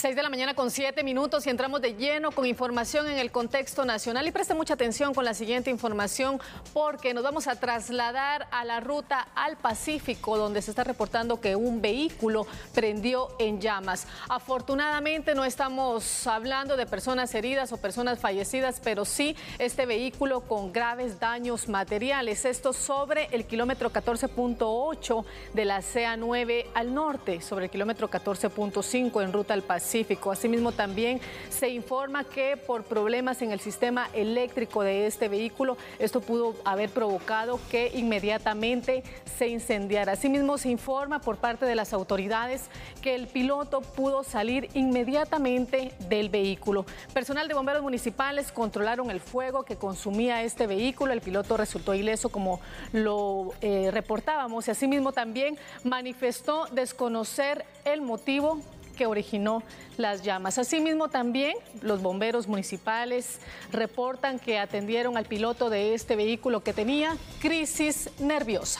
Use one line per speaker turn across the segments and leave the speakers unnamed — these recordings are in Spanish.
6 de la mañana con 7 minutos y entramos de lleno con información en el contexto nacional. Y preste mucha atención con la siguiente información porque nos vamos a trasladar a la ruta al Pacífico, donde se está reportando que un vehículo prendió en llamas. Afortunadamente no estamos hablando de personas heridas o personas fallecidas, pero sí este vehículo con graves daños materiales. Esto sobre el kilómetro 14.8 de la CA9 al norte, sobre el kilómetro 14.5 en ruta al Pacífico. Asimismo, también se informa que por problemas en el sistema eléctrico de este vehículo, esto pudo haber provocado que inmediatamente se incendiara. Asimismo, se informa por parte de las autoridades que el piloto pudo salir inmediatamente del vehículo. Personal de bomberos municipales controlaron el fuego que consumía este vehículo. El piloto resultó ileso, como lo reportábamos, y asimismo también manifestó desconocer el motivo que originó las llamas. Asimismo, también los bomberos municipales reportan que atendieron al piloto de este vehículo que tenía crisis nerviosa.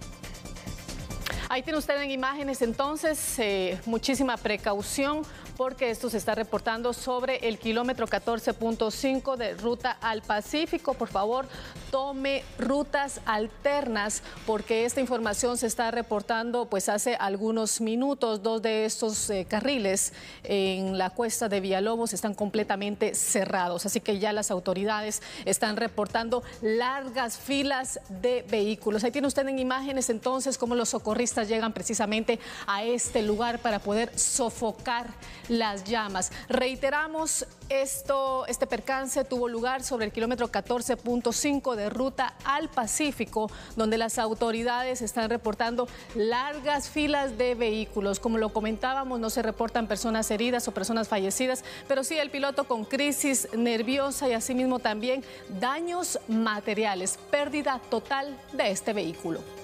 Ahí tiene usted en imágenes entonces, muchísima precaución porque esto se está reportando sobre el kilómetro 14.5 de ruta al Pacífico. Por favor, tome rutas alternas porque esta información se está reportando pues hace algunos minutos. Dos de estos carriles en la cuesta de Villalobos están completamente cerrados, así que ya las autoridades están reportando largas filas de vehículos. Ahí tiene usted en imágenes entonces cómo los socorristas llegan precisamente a este lugar para poder sofocar las llamas. Reiteramos, este percance tuvo lugar sobre el kilómetro 14.5 de ruta al Pacífico, donde las autoridades están reportando largas filas de vehículos. Como lo comentábamos, no se reportan personas heridas o personas fallecidas, pero sí el piloto con crisis nerviosa y asimismo también daños materiales, pérdida total de este vehículo.